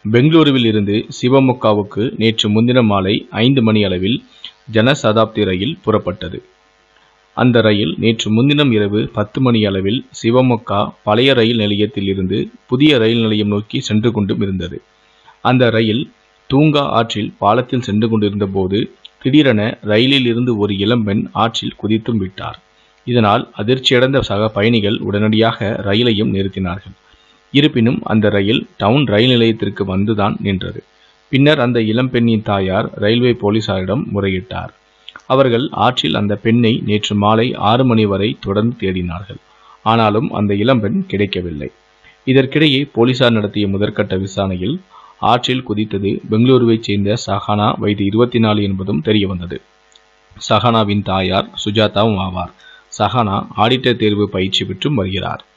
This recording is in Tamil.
பெங்களூருவில் இருந்து சிவமொக்காவுக்கு நேற்று முன்தினம் மாலை 5 மணி அளவில் ஜனசதாப்தி ரயில் புறப்பட்டது. அந்த ரயில் நேற்று முன்தினம் இரவு 10 மணி அளவில் சிவமொக்கா பழைய ரயில் நிலையத்தில் இருந்து புதிய ரயில் நிலையம் நோக்கி சென்று கொண்டும் இருந்தது. அந்த ரயில் தூங்கா ஆற்றில் பாலத்தில் சென்று கொண்டிருந்த போது திடீரென ரயிலில் இருந்து ஒரு இளம்பெண் ஆற்றில் குதித்தும் விட்டார். இதனால் அதிர்ச்சியடைந்த சக பயணிகள் உடனடியாக ரயிலையும் நிறுத்தினார்கள். இருப்பினும் அந்த ரயில் டவுன் ரயில் நிலையத்திற்கு வந்துதான் நின்றது. பின்னர் அந்த இளம்பெண்ணின் தாயார் ரயில்வே போலீசாரிடம் முறையிட்டார். அவர்கள் ஆற்றில் அந்த பெண்ணை நேற்று மாலை 6 மணி வரை தொடர்ந்து தேடினார்கள். ஆனாலும் அந்த இளம்பெண் கிடைக்கவில்லை. இதற்கிடையே போலீசார் நடத்திய முதற்கட்ட விசாரணையில் ஆற்றில் குதித்தது பெங்களூருவைச் சேர்ந்த சஹானா வயது 24 என்பதும் தெரியவந்தது. சஹானாவின் தாயார் சுஜாதாவும் ஆவார். சஹானா ஆடிட்டர் தேர்வு பயிற்சி பெற்றும் வருகிறார்.